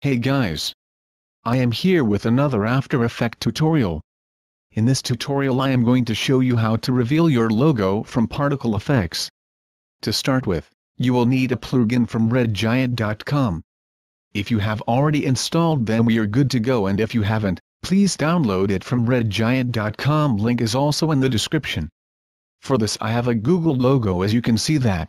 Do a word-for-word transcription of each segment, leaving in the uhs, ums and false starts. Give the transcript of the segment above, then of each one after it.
Hey guys! I am here with another After Effects tutorial. In this tutorial I am going to show you how to reveal your logo from particle effects. To start with, you will need a plugin from red giant dot com. If you have already installed then we are good to go, and if you haven't, please download it from red giant dot com. Link is also in the description. For this I have a Google logo, as you can see that.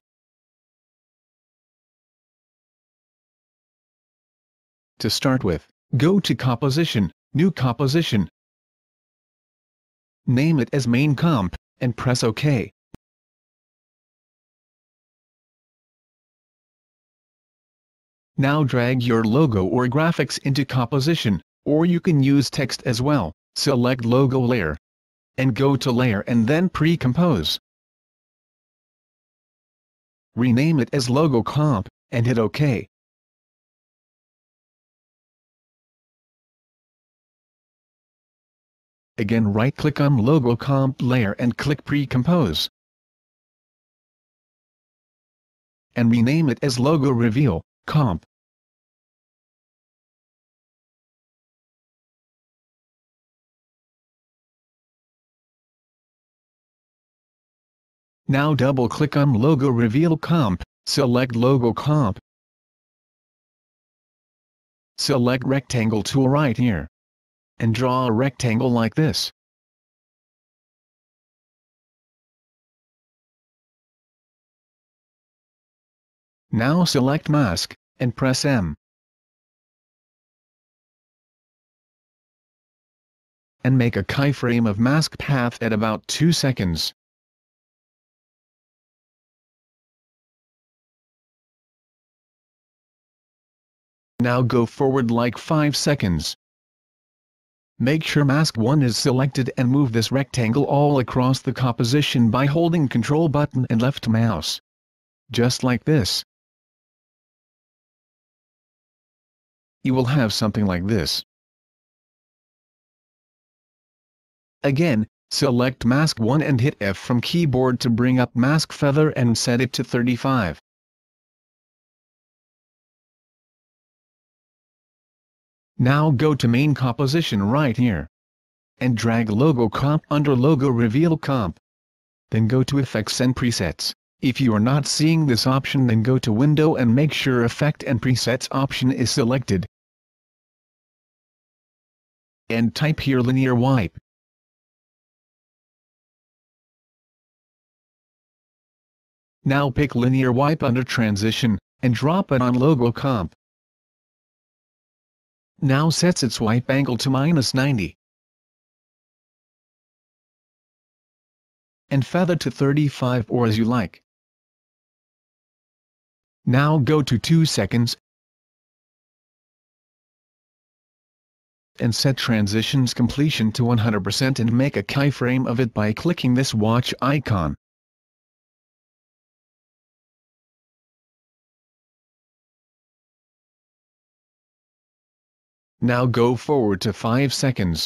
To start with, go to Composition, New Composition. Name it as Main Comp, and press OK. Now drag your logo or graphics into Composition, or you can use text as well. Select Logo Layer. And go to Layer and then Pre-Compose. Rename it as Logo Comp, and hit OK. Again right-click on Logo Comp layer and click Pre-Compose. And rename it as Logo Reveal, Comp. Now double-click on Logo Reveal Comp, select Logo Comp. Select Rectangle tool right here. And draw a rectangle like this. Now select Mask, and press M. And make a keyframe of mask path at about two seconds. Now go forward like five seconds. Make sure mask one is selected and move this rectangle all across the composition by holding Control button and left mouse. Just like this. You will have something like this. Again, select mask one and hit F from keyboard to bring up mask feather and set it to thirty-five. Now go to Main Composition right here. And drag Logo Comp under Logo Reveal Comp. Then go to Effects and Presets. If you are not seeing this option then go to Window and make sure Effect and Presets option is selected. And type here Linear Wipe. Now pick Linear Wipe under Transition, and drop it on Logo Comp. Now sets its wipe angle to minus ninety. And feather to thirty-five or as you like. Now go to two seconds. And set transitions completion to one hundred percent and make a keyframe of it by clicking this watch icon. Now go forward to five seconds.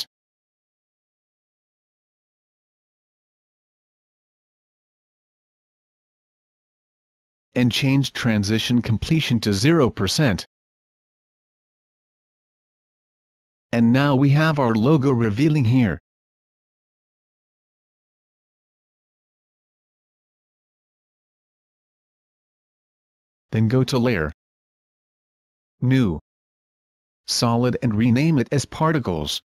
And change transition completion to zero percent. And now we have our logo revealing here. Then go to Layer, New, Solid and rename it as Particles.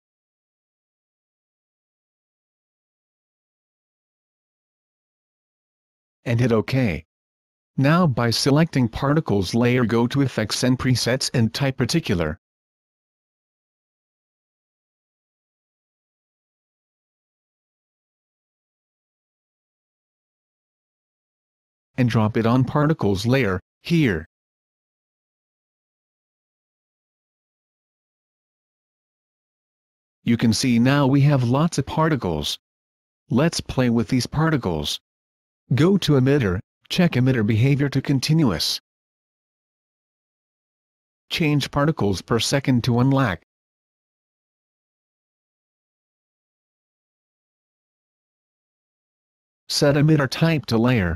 And hit OK. Now by selecting Particles layer go to Effects and Presets and type Particular. And drop it on Particles layer, here. You can see now we have lots of particles. Let's play with these particles. Go to Emitter, check emitter behavior to continuous. Change particles per second to one lakh. Set emitter type to layer.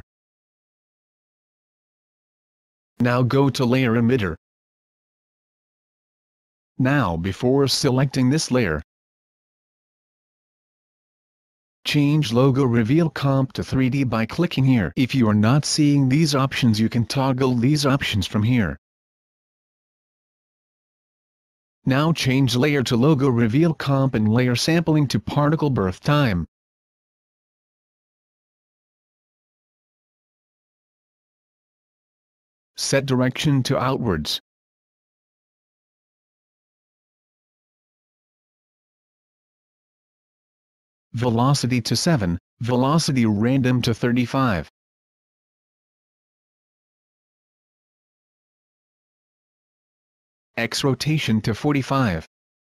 Now go to Layer Emitter. Now before selecting this layer, change Logo Reveal Comp to three D by clicking here. If you are not seeing these options, you can toggle these options from here. Now change Layer to Logo Reveal Comp and Layer Sampling to Particle Birth Time. Set Direction to Outwards. Velocity to seven, Velocity Random to thirty-five. X Rotation to forty-five.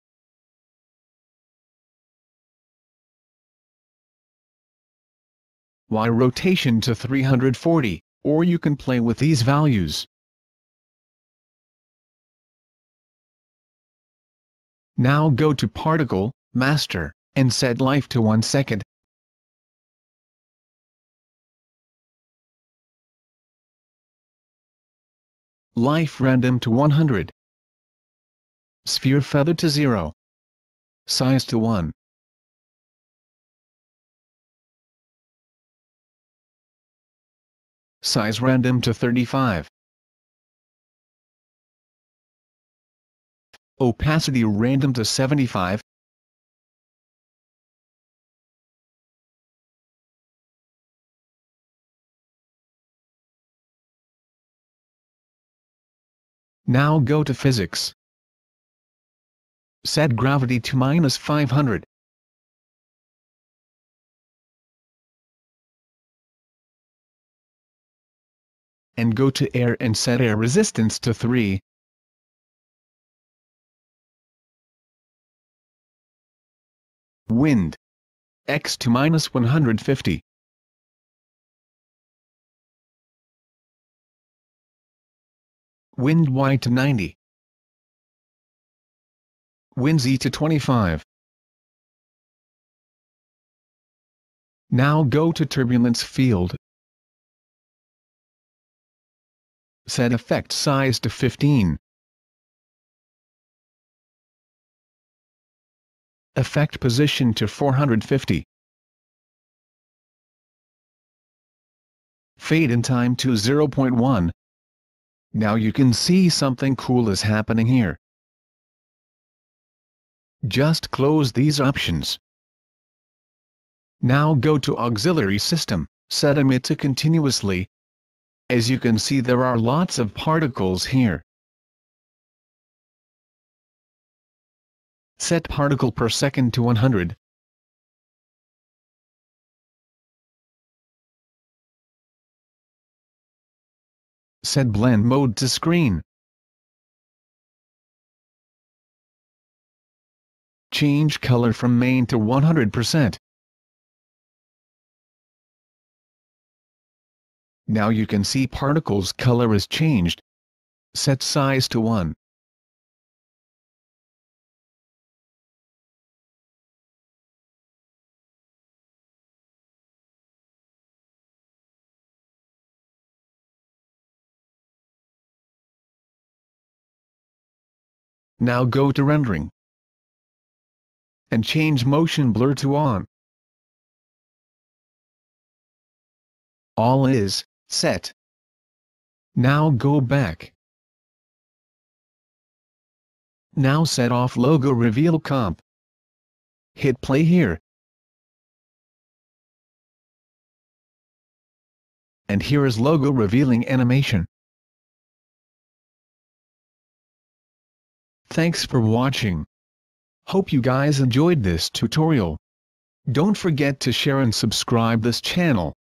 Y Rotation to three hundred forty, or you can play with these values. Now go to Particle, Master, and set Life to one second. Life Random to one hundred. Sphere Feather to zero. Size to one. Size Random to thirty-five. Opacity Random to seventy-five. Now go to Physics. Set Gravity to minus five hundred. And go to Air and set Air Resistance to three. Wind. X to minus one hundred fifty. Wind Y to ninety. Wind Z to twenty-five. Now go to Turbulence Field. Set Effect Size to fifteen. Effect Position to four hundred fifty. Fade in Time to zero point one. Now you can see something cool is happening here. Just close these options. Now go to Auxiliary System, set Emit to Continuously. As you can see, there are lots of particles here. Set Particle per Second to one hundred. Set Blend Mode to Screen. Change color from main to one hundred percent. Now you can see particles color is changed. Set size to one. Now go to Rendering. And change Motion Blur to On. All is set. Now go back. Now set off Logo Reveal Comp. Hit play here. And here is logo revealing animation. Thanks for watching. Hope you guys enjoyed this tutorial. Don't forget to share and subscribe this channel.